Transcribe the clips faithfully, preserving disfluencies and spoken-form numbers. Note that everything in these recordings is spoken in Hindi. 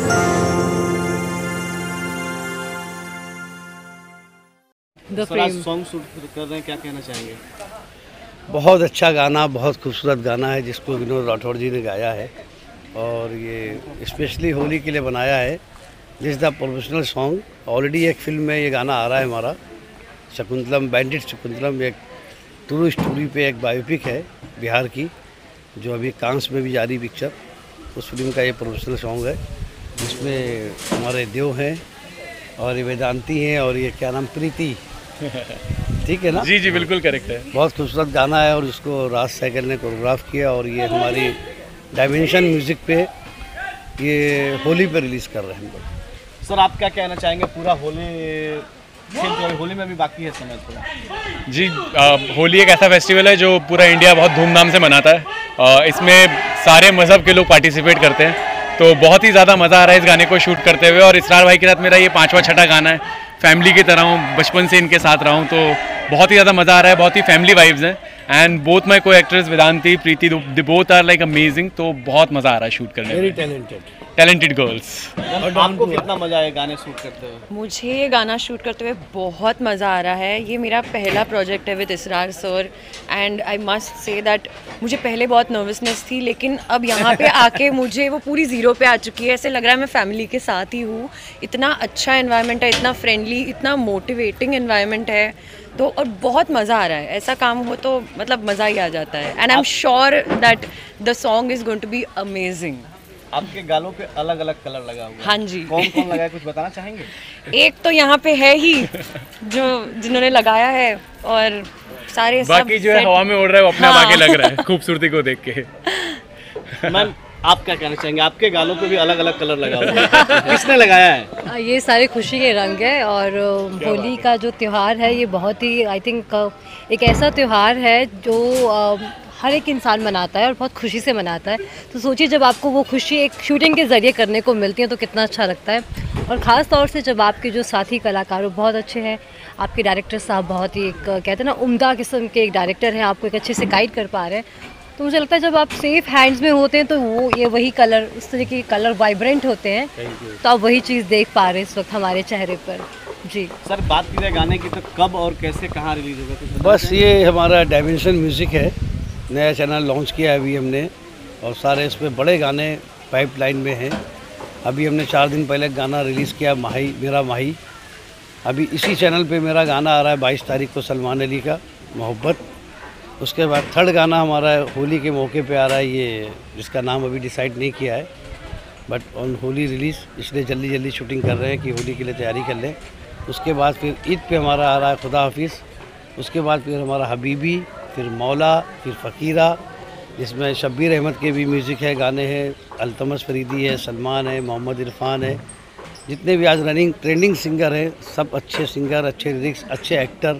सॉन्ग शूट कर रहे हैं, क्या कहना चाहेंगे? बहुत अच्छा गाना, बहुत खूबसूरत गाना है जिसको विनोद राठौड़ जी ने गाया है और ये स्पेशली होली के लिए बनाया है। This the professional song. Already एक फिल्म में ये गाना आ रहा है हमारा, शकुंतलम, बैंडिट शकुंतलम, एक ट्रू स्टोरी पे एक बायोपिक है बिहार की, जो अभी कांस में भी जारी पिक्चर, उस फिल्म का ये प्रोफेशनल सॉन्ग है जिसमें हमारे देव हैं और ये वेदांती हैं और ये क्या नाम, प्रीति, ठीक है ना? जी जी बिल्कुल करेक्ट है। बहुत खूबसूरत गाना है और इसको राज साइकिल ने कोरियोग्राफ किया और ये हमारी डायमेंशन म्यूजिक पे ये होली पे रिलीज कर रहे हैं हम लोग। सर आप क्या कहना चाहेंगे? पूरा होली खेल, होली में भी बाकी है समय थोड़ा। जी आ, होली एक ऐसा फेस्टिवल है जो पूरा इंडिया बहुत धूमधाम से मनाता है। आ, इसमें सारे मज़हब के लोग पार्टिसिपेट करते हैं, तो बहुत ही ज़्यादा मज़ा आ रहा है इस गाने को शूट करते हुए। और इसरार भाई के साथ मेरा ये पाँचवा छठा गाना है, फैमिली की तरह हूँ, बचपन से इनके साथ रहा हूँ, तो बहुत ही ज़्यादा मज़ा आ रहा है, बहुत ही फैमिली वाइब्स हैं। And both my co actress Vedanti, Preeti, they both are like amazing, तो बहुत मज़ा आ रहा है शूट करने में। Very talented talented girls. आपको कितना मज़ा आया गाने शूट करते हुए? मुझे ये गाना शूट करते हुए बहुत मज़ा आ रहा है। ये मेरा पहला प्रोजेक्ट है with Israr sir and I must say that मुझे पहले बहुत नर्वसनेस थी, लेकिन अब यहाँ पे आके मुझे वो पूरी ज़ीरो पे आ चुकी है। ऐसे लग रहा है मैं फैमिली के साथ ही हूँ। इतना अच्छा एनवायरनमेंट है, इतना फ्रेंडली, इतना मोटिवेटिंग एनवायरनमेंट है, तो और बहुत मज़ा आ रहा है। ऐसा काम हो तो मतलब मज़ा ही आ जाता है। And I am sure that the song is going to be amazing. आपके गालों पे अलग अलग कलर लगा हुआ है। हाँ जी। कौन कौन लगा है, कुछ बताना चाहेंगे? एक तो यहाँ पे है ही जो जिन्होंने लगाया है, और सारे बाकी जो है हवा में उड़ रहा है वो अपने आप आगे लग रहा है खूबसूरती को देख के। मैम आप क्या कहना चाहेंगे? आपके गालों पे भी अलग अलग कलर लगा हुआ है, किसने लगाया है? ये सारे खुशी के रंग है और होली का जो त्यौहार है ये बहुत ही आई थिंक एक ऐसा त्यौहार है जो हर एक इंसान मनाता है और बहुत खुशी से मनाता है। तो सोचिए जब आपको वो खुशी एक शूटिंग के ज़रिए करने को मिलती है तो कितना अच्छा लगता है। और ख़ास तौर से जब आपके जो साथी कलाकार बहुत अच्छे हैं, आपके डायरेक्टर साहब बहुत ही एक कहते हैं ना उम्दा किस्म के एक डायरेक्टर हैं, आपको एक अच्छे से गाइड कर पा रहे हैं, तो मुझे लगता है जब आप सेफ हैंड्स में होते हैं तो वो ये वही कलर, उस तरह के कलर वाइब्रेंट होते हैं, तो आप वही चीज़ देख पा रहे हैं इस वक्त हमारे चेहरे पर। जी सर बात की जाए गाने की तो कब और कैसे कहाँ रिलीज़ होगा कुछ? बस ये हमारा डायमेंशन म्यूज़िक है, नया चैनल लॉन्च किया है अभी हमने, और सारे इसमें बड़े गाने पाइपलाइन में हैं। अभी हमने चार दिन पहले गाना रिलीज़ किया, माही मेरा माही। अभी इसी चैनल पे मेरा गाना आ रहा है बाईस तारीख को, सलमान अली का मोहब्बत। उसके बाद थर्ड गाना हमारा होली के मौके पे आ रहा है, ये जिसका नाम अभी डिसाइड नहीं किया है, बट ऑन होली रिलीज़, इसलिए जल्दी जल्दी शूटिंग कर रहे हैं कि होली के लिए तैयारी कर लें। उसके बाद फिर ईद पे हमारा आ रहा है खुदा हाफिज़। उसके बाद फिर हमारा हबीबी, फिर मौला, फिर फ़कीरा, जिसमें शब्बीर अहमद के भी म्यूज़िक है, गाने हैं, अल्तमस फरीदी है, सलमान है, मोहम्मद इरफान है, जितने भी आज रनिंग ट्रेंडिंग सिंगर हैं सब अच्छे सिंगर, अच्छे लिरिक्स, अच्छे एक्टर,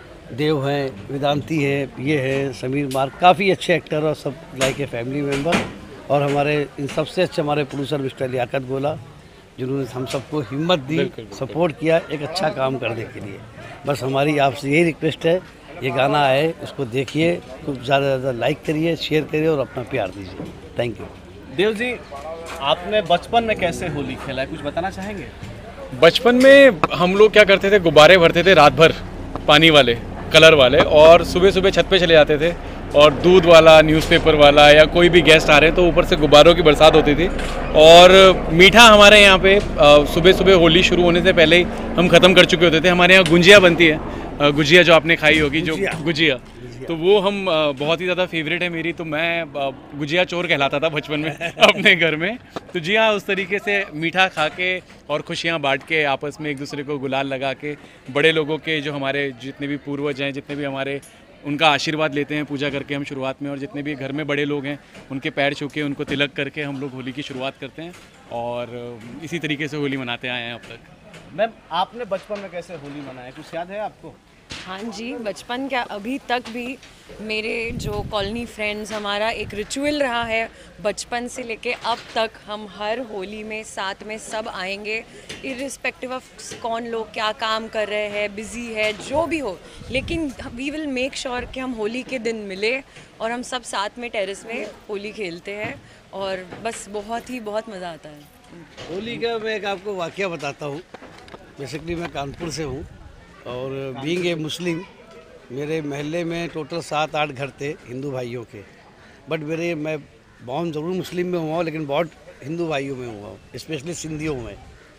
देव हैं, वेदांती है, ये है समीर मार्क, काफ़ी अच्छे एक्टर और सब लाइक ए फैमिली मेम्बर। और हमारे इन सबसे अच्छे हमारे प्रोड्यूसर मिस्टर लियाकत गोला, जिन्होंने हम सबको हिम्मत दी, सपोर्ट किया एक अच्छा काम करने के लिए। बस हमारी आपसे यही रिक्वेस्ट है, ये गाना है इसको देखिए, खूब ज़्यादा से ज़्यादा लाइक करिए, शेयर करिए और अपना प्यार दीजिए। Thank you. देव जी आपने बचपन में कैसे होली खेला है, कुछ बताना चाहेंगे? बचपन में हम लोग क्या करते थे, गुब्बारे भरते थे रात भर, पानी वाले, कलर वाले, और सुबह सुबह छत पे चले जाते थे और दूध वाला, न्यूज़पेपर वाला या कोई भी गेस्ट आ रहे हैं तो ऊपर से गुब्बारों की बरसात होती थी। और मीठा हमारे यहाँ पे सुबह सुबह होली शुरू होने से पहले ही हम ख़त्म कर चुके होते थे। हमारे यहाँ गुंजिया बनती है, गुजिया जो आपने खाई होगी, जो गुजिया, तो वो हम बहुत ही ज़्यादा फेवरेट है मेरी, तो मैं गुजिया चोर कहलाता था बचपन में अपने घर में। तो जी हाँ, उस तरीके से मीठा खा के और खुशियाँ बांट के आपस में एक दूसरे को गुलाल लगा के, बड़े लोगों के जो हमारे जितने भी पूर्वज हैं, जितने भी हमारे, उनका आशीर्वाद लेते हैं पूजा करके हम शुरुआत में, और जितने भी घर में बड़े लोग हैं उनके पैर छू के, उनको तिलक करके हम लोग होली की शुरुआत करते हैं और इसी तरीके से होली मनाते आए हैं अब तक। मैम आपने बचपन में कैसे होली मनाया, कुछ याद है आपको? हाँ जी, बचपन क्या अभी तक भी मेरे जो कॉलोनी फ्रेंड्स, हमारा एक रिचुअल रहा है बचपन से लेके अब तक। हम हर होली में साथ में सब आएंगे, इर्रिस्पेक्टिव ऑफ कौन लोग क्या काम कर रहे हैं, बिज़ी है, जो भी हो, लेकिन वी विल मेक श्योर कि हम होली के दिन मिले और हम सब साथ में टेरेस में होली खेलते हैं और बस बहुत ही बहुत मज़ा आता है। होली का मैं एक आपको वाकया बताता हूँ। बेसिकली मैं कानपुर से हूँ और बीइंग ए मुस्लिम, मेरे महल्ले में टोटल सात आठ घर थे हिंदू भाइयों के, बट मेरे मैं बॉर्न ज़रूर मुस्लिम में हुआ हूँ लेकिन बहुत हिंदू भाइयों में हुआ हूँ, स्पेशली सिंधियों में।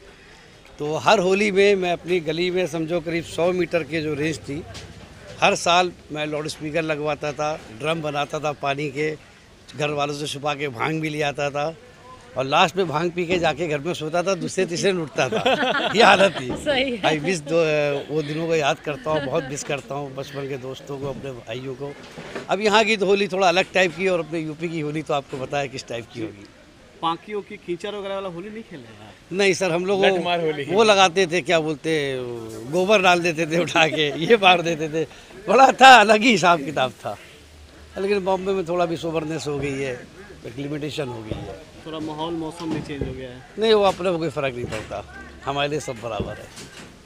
तो हर होली में मैं अपनी गली में समझो करीब सौ मीटर के जो रेंज थी, हर साल मैं लाउड स्पीकर लगवाता था, ड्रम बनाता था पानी के, घर वालों से छुपा के भांग भी ले आता था और लास्ट में भांग पी के जाके घर में सोता था, दूसरे तीसरे लुटता था। ये हालत थी। सही है। आई मिस वो दिनों को याद करता हूँ, बहुत मिस करता हूँ बचपन के दोस्तों को, अपने भाइयों को। अब यहाँ की तो होली थोड़ा अलग टाइप की और अपने यूपी की होली तो आपको पता है किस टाइप की होगी। पाकियों की कीचड़ वगैरह वाला होली नहीं खेले हैं? नहीं सर, हम लोग लठ मार होली। वो, वो लगाते थे, क्या बोलते, गोबर डाल देते थे उठा के, ये मार देते थे। बड़ा था, अलग ही हिसाब किताब था। लेकिन बॉम्बे में थोड़ा भी सोबरनेस हो गई है, लिमिटेशन हो गई है, थोड़ा माहौल मौसम भी चेंज हो गया है। नहीं वो अपने को कोई फ़र्क नहीं पड़ता, हमारे लिए सब बराबर है।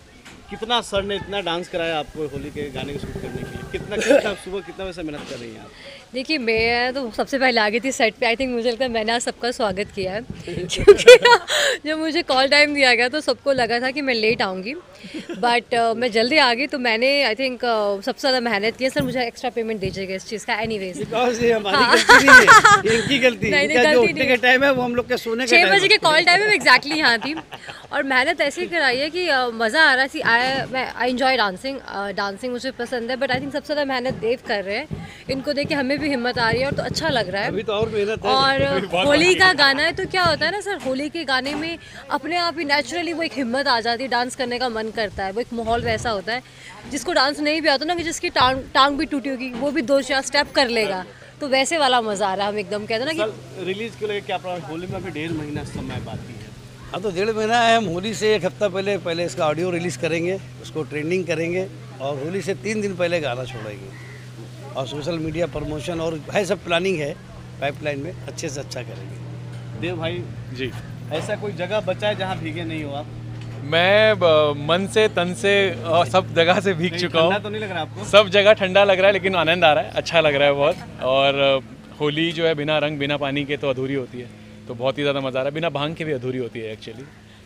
कितना सर ने इतना डांस कराया आपको होली के गाने को शूट करने के लिए? कितना कितना सुबह कितना वैसे मेहनत कर रही हैं आप? देखिए, मैं तो सबसे पहले आ गई थी सेट पे। आई थिंक मुझे लगता है मैंने आज सबका स्वागत किया है क्योंकि जब मुझे कॉल टाइम दिया गया तो सबको लगा था कि मैं लेट आऊँगी, बट uh, मैं जल्दी आ गई। तो मैंने आई थिंक uh, सबसे ज़्यादा मेहनत की है। सर मुझे एक्स्ट्रा पेमेंट दीजिएगा इस चीज़ का। एनीवेज, ये हमारी गलती नहीं है, इनकी गलती है। नहीं, नहीं, इनका जो गलती उठने नहीं का टाइम है वो हम लोग के सोने का छः टाइम बजे के है। कॉल टाइम में एग्जैक्टली यहाँ थी और मेहनत ऐसी कराई है कि uh, मज़ा आ रहा थी। आई मैं आई एंजॉय डांसिंग, डांसिंग मुझे पसंद है, बट आई थिंक सबसे ज़्यादा मेहनत देव कर रहे हैं। इनको देख के हमें भी हिम्मत आ रही है और तो अच्छा लग रहा है। अभी तो और मेहनत है। और होली का गाना है तो क्या होता है ना सर, होली के गाने में अपने आप ही नेचुरली वो एक हिम्मत आ जाती है, डांस करने का मन करता है। वो एक माहौल वैसा होता है, जिसको डांस नहीं भी आता ना, कि जिसकी टांग टांग भी टूटी होगी वो भी दो चार स्टेप कर लेगा, तो वैसे वाला मज़ा आ रहा है। हम एकदम कहते हैं ना कि रिलीज के लिए क्या प्रॉब्लम? होली में अभी डेढ़ महीना समय बाकी है। हाँ तो डेढ़ महीना है। हम होली से एक हफ्ता पहले पहले इसका ऑडियो रिलीज़ करेंगे, उसको ट्रेंडिंग करेंगे और होली से तीन दिन पहले गाना छोड़ेंगे और सोशल मीडिया प्रमोशन और है सब प्लानिंग है पाइपलाइन में, अच्छे से अच्छा करेंगे। देव भाई जी, ऐसा कोई जगह बचा है जहाँ भीगे नहीं हो आप? मैं ब- मन से तन से और सब जगह से भीग चुका ठंडा हूँ। तो नहीं लग रहा आपको? सब जगह ठंडा लग रहा है लेकिन आनंद आ रहा है, अच्छा लग रहा है बहुत। और अ, होली जो है बिना रंग बिना पानी के तो अधूरी होती है, तो बहुत ही ज़्यादा मज़ा आ रहा है। बिना भांग के भी अधूरी होती है एक्चुअली।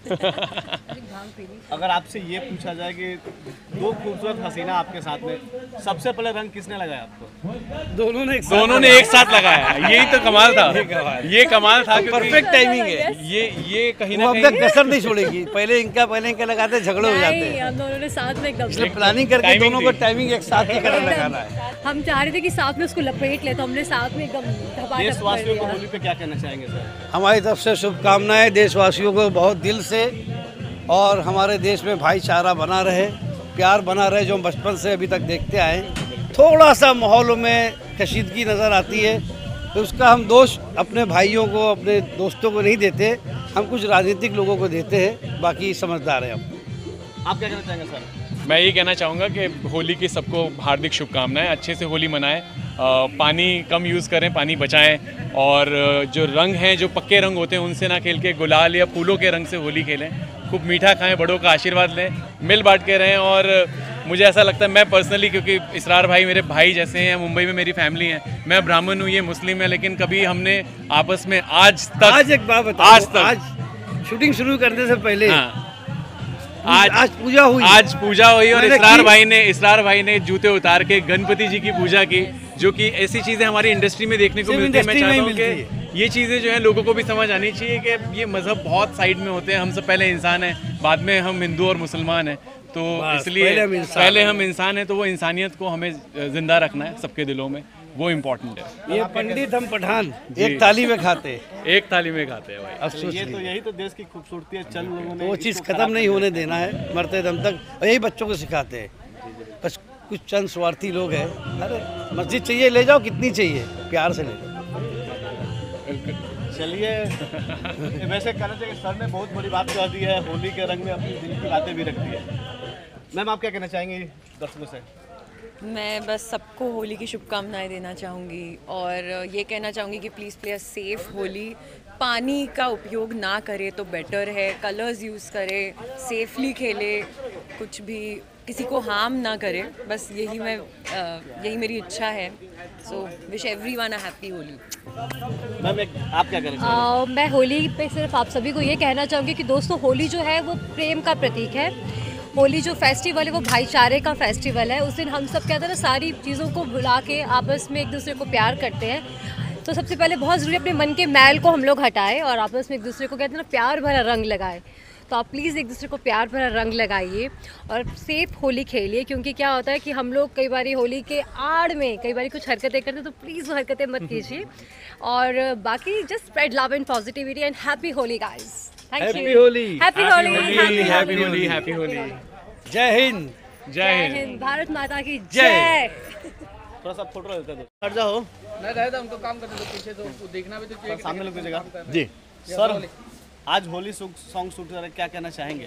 अगर आपसे ये पूछा जाए कि दो खूबसूरत हसीना आपके साथ में, सबसे पहले रंग किसने लगाया आपको? दोनों ने एक साथ दोनों ने एक साथ लगाया, यही तो कमाल था। ये कमाल था, परफेक्ट टाइमिंग है। ये ये कहीं वो ना अब तक कहीं कसर नहीं छोड़ेगी। पहले इनका पहले इनका लगाते झगड़े हो जाते नहीं, हैं, हम दोनों ने साथ में एकदम इसलिए प्लानिंग करके Timing दोनों को थी। टाइमिंग एक साथ ही करके लगाना है। हम चाह रहे थे कि साथ में उसको लपेट ले, तो हमने साथ में एकदम धपाधप कर देशवासियों को दिया। होली पे क्या कहना चाहेंगे सर? हमारी तरफ से शुभकामनाएं देशवासियों को बहुत दिल से, और हमारे देश में भाईचारा बना रहे, प्यार बना रहे, जो हम बचपन से अभी तक देखते आए। थोड़ा सा माहौलों में कशीदगी नज़र आती है तो उसका हम दोष अपने भाइयों को, अपने दोस्तों को नहीं देते, हम कुछ राजनीतिक लोगों को देते हैं। बाकी समझदार हैं हम। आप क्या कहना चाहेंगे सर? मैं ये कहना चाहूँगा कि होली की सबको हार्दिक शुभकामनाएं, अच्छे से होली मनाएं, अ, पानी कम यूज़ करें, पानी बचाएं, और अ, जो रंग हैं, जो पक्के रंग होते हैं उनसे ना खेल के गुलाल या फूलों के रंग से होली खेलें। खूब मीठा खाएं, बड़ों का आशीर्वाद लें, मिल बांट के रहें। और मुझे ऐसा लगता है, मैं पर्सनली, क्योंकि इसरार भाई मेरे भाई जैसे हैं, मुंबई में मेरी फैमिली है, मैं ब्राह्मण हूँ, ये मुस्लिम है, लेकिन कभी हमने आपस में आज तक आज एक बात बताओ, आज तक आज शूटिंग शुरू करने से पहले हाँ, आज आज पूजा हुई, आज पूजा हुई और मैंने इसरार की- भाई ने इसरार भाई ने जूते उतार के गणपति जी की पूजा की, जो कि ऐसी चीज़ें हमारी इंडस्ट्री में देखने को सिर्फ मिलती है। मैं इंडस्ट्री में चाहता ही हूँ मिलती कि ये चीज़ें जो है लोगों को भी समझ आनी चाहिए कि ये मज़हब बहुत साइड में होते हैं, हम सब पहले इंसान हैं, बाद में हम हिंदू और मुसलमान हैं। तो बस, इसलिए पहले हम इंसान पहले हैं। हम इंसान हैं, तो वो इंसानियत को हमें ज़िंदा रखना है सबके दिलों में, वो इम्पोर्टेंट है। ये पंडित हम पठान जी। एक थाली में खाते, एक थाली में खाते हैं भाई। अफसोस ये तो नहीं। यही तो देश की खूबसूरती है। चल लोगों ने वो चीज़ इसको खत्म खराब नहीं कर होने देना है मरते दम तक, और यही बच्चों को सिखाते हैं। बस कुछ चंद स्वार्थी लोग हैं, अरे मस्जिद चाहिए ले जाओ, कितनी चाहिए, प्यार से ले जाओ। चलिए, वैसे कहना चाहिए सर ने बहुत बड़ी बात कह दी है, होली के रंग में अपनी दिल की बातें भी रख दी है। मैम आप क्या कहना चाहेंगी दर्शकों से? मैं बस सबको होली की शुभकामनाएं देना चाहूँगी और ये कहना चाहूँगी कि प्लीज़ प्ले सेफ होली। पानी का उपयोग ना करे तो बेटर है, कलर्स यूज़ करे, सेफली खेले, कुछ भी किसी को हार्म ना करे, बस यही मैं uh, यही मेरी इच्छा है। So wish everyone a happy Holi. Ma'am एक आप क्या कहना चाहेंगे? uh, मैं होली पे सिर्फ आप सभी को ये कहना चाहूँगी कि दोस्तों, होली जो है वो प्रेम का प्रतीक है। होली जो फेस्टिवल है वो भाईचारे का फेस्टिवल है। उस दिन हम सब कहते हैं ना, सारी चीज़ों को भुला के आपस में एक दूसरे को प्यार करते हैं। तो सबसे पहले बहुत ज़रूरी अपने मन के मैल को हम लोग हटाएं और आपस में एक दूसरे को कहते हैं ना, प्यार भरा रंग लगाएं। तो आप प्लीज़ एक दूसरे को प्यार भरा रंग लगाइए और सेफ होली खेलिए, क्योंकि क्या होता है कि हम लोग कई बार होली के आड़ में कई बार कुछ हरकतें करते हैं, तो प्लीज़ वो हरकतें मत कीजिए। और बाकी just spread love and positivity and happy Holi guys. Thank you. Happy Holi, happy Holi, happy Holi, happy Holi. जय हिंद, जय जय हिंद, भारत माता की जय। थोड़ा सा फोटो लेते दो, हट जाओ। नहीं रहता, उनको काम करने दो, पीछे तो देखना भी तो चाहिए। सामने लोग दीजिएगा जी सर। आज होली सॉन्ग शूट कर रहे हैं, क्या कहना चाहेंगे?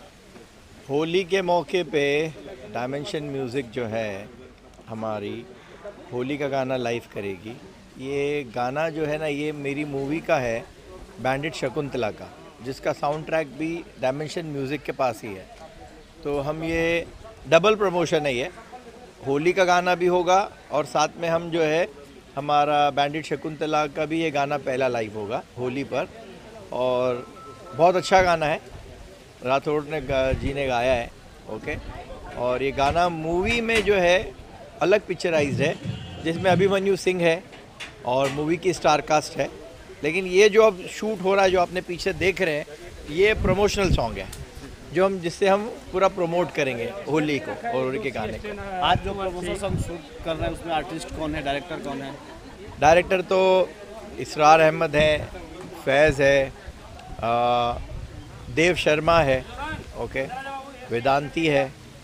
होली के मौके पे डायमेंशन म्यूज़िक जो है हमारी होली का गाना लाइव करेगी। ये गाना जो है ना, ये मेरी मूवी का है बैंडिट शकुंतला का, जिसका साउंड ट्रैक भी डायमेंशन म्यूज़िक के पास ही है। तो हम ये डबल प्रमोशन है, ये होली का गाना भी होगा और साथ में हम जो है हमारा बैंडिट शकुंतला का भी ये गाना पहला लाइव होगा होली पर। और बहुत अच्छा गाना है, राठौड़ ने जी ने गाया है। ओके, और ये गाना मूवी में जो है अलग पिक्चराइज्ड है, जिसमें अभिमन्यु सिंह है और मूवी की स्टार कास्ट है। लेकिन ये जो अब शूट हो रहा है, जो आपने पीछे देख रहे हैं, ये प्रमोशनल सॉन्ग है, जो हम जिससे हम पूरा प्रमोट करेंगे होली को और होली के गाने को। आज जो प्रमोशन सॉन्ग शूट कर रहे हैं उसमें आर्टिस्ट कौन है, डायरेक्टर कौन है? डायरेक्टर तो इसरार अहमद है, फैज़ है, आ, देव शर्मा है, ओके, वेदांती है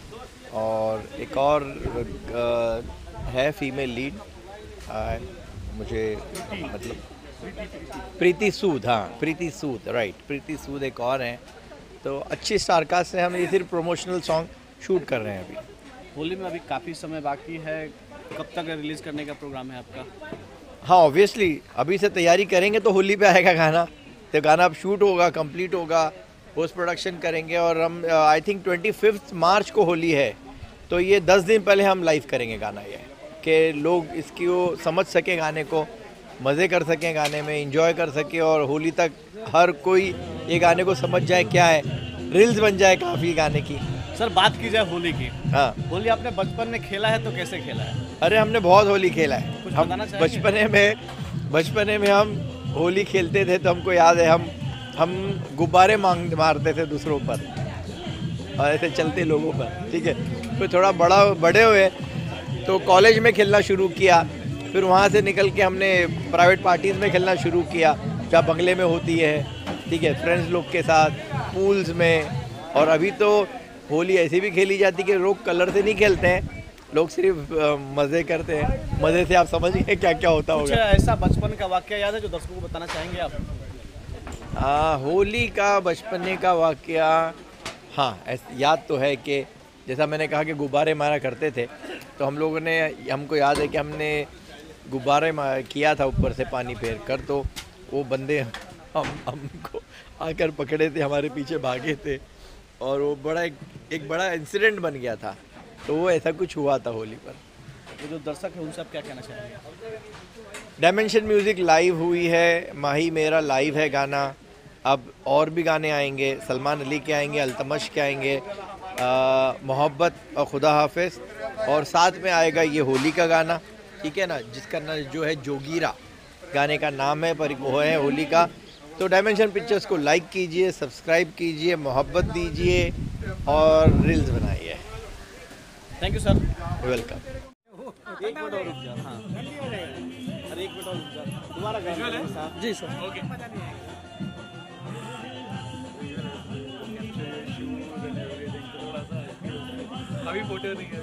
और एक और आ, है फीमेल लीड, आ, मुझे मतलब प्रीति सूद, हाँ प्रीति सूद, राइट, प्रीति सूद एक और हैं। तो अच्छी स्टारकास्ट से हम ये सिर्फ प्रमोशनल सॉन्ग शूट कर रहे हैं अभी। होली में अभी काफ़ी समय बाकी है, कब तक रिलीज़ करने का प्रोग्राम है आपका? हाँ ऑब्वियसली अभी से तैयारी करेंगे तो होली पे आएगा गाना। तो गाना अब शूट होगा, कंप्लीट होगा, पोस्ट प्रोडक्शन करेंगे और हम I think twenty fifth March को होली है, तो ये दस दिन पहले हम लाइव करेंगे गाना, ये कि लोग इसकी वो समझ सके, गाने को मज़े कर सकें, गाने में एंजॉय कर सके और होली तक हर कोई ये गाने को समझ जाए क्या है, रील्स बन जाए काफ़ी गाने की। सर बात की जाए होली की, हाँ होली आपने बचपन में खेला है तो कैसे खेला है? अरे हमने बहुत होली खेला है। कुछ हम बताना चाहेंगे? बचपने में बचपने में हम होली खेलते थे तो हमको याद है, हम हम गुब्बारे मांग मारते थे दूसरों पर और ऐसे चलते लोगों पर, ठीक है। फिर थोड़ा बड़ा बड़े हुए तो कॉलेज में खेलना शुरू किया, फिर वहाँ से निकल के हमने प्राइवेट पार्टीज़ में खेलना शुरू किया, जहाँ बंगले में होती है, ठीक है, फ्रेंड्स लोग के साथ, पूल्स में। और अभी तो होली ऐसी भी खेली जाती है कि लोग कलर से नहीं खेलते हैं, लोग सिर्फ मज़े करते हैं। मज़े से आप समझिए क्या क्या होता कुछ होगा। ऐसा बचपन का वाकया याद है जो दर्शकों को बताना चाहेंगे आप? हाँ होली का बचपने का वाकया, हाँ ऐस- याद तो है कि जैसा मैंने कहा कि गुब्बारे मारा करते थे, तो हम लोगों ने, हमको याद है कि हमने गुब्बारे मार किया था ऊपर से पानी फेर कर, तो वो बंदे हम हमको आकर पकड़े थे, हमारे पीछे भागे थे और वो बड़ा एक, एक बड़ा इंसिडेंट बन गया था। तो वो ऐसा कुछ हुआ था होली पर। तो जो दर्शक है उनसे आप क्या कहना चाहेंगे? डायमेंशन म्यूज़िक लाइव हुई है, माही मेरा लाइव है गाना। अब और भी गाने आएंगे, सलमान अली के आएंगे, अल्तमश के आएंगे, मोहब्बत और खुदा हाफिज़, और साथ में आएगा ये होली का गाना, ठीक है ना, जिसका ना जो है जोगीरा गाने का नाम है, पर वो है होली का। तो डायमेंशन पिक्चर्स को लाइक कीजिए, सब्सक्राइब कीजिए, मोहब्बत दीजिए और रील्स बनाइए। Thank you sir. वेलकम। एक मिनट और रुक जा। हाँ अरे एक मिनट और रुक जा, दोबारा गाना जी सर। अभी फोटो नहीं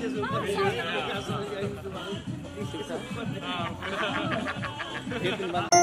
है। फिर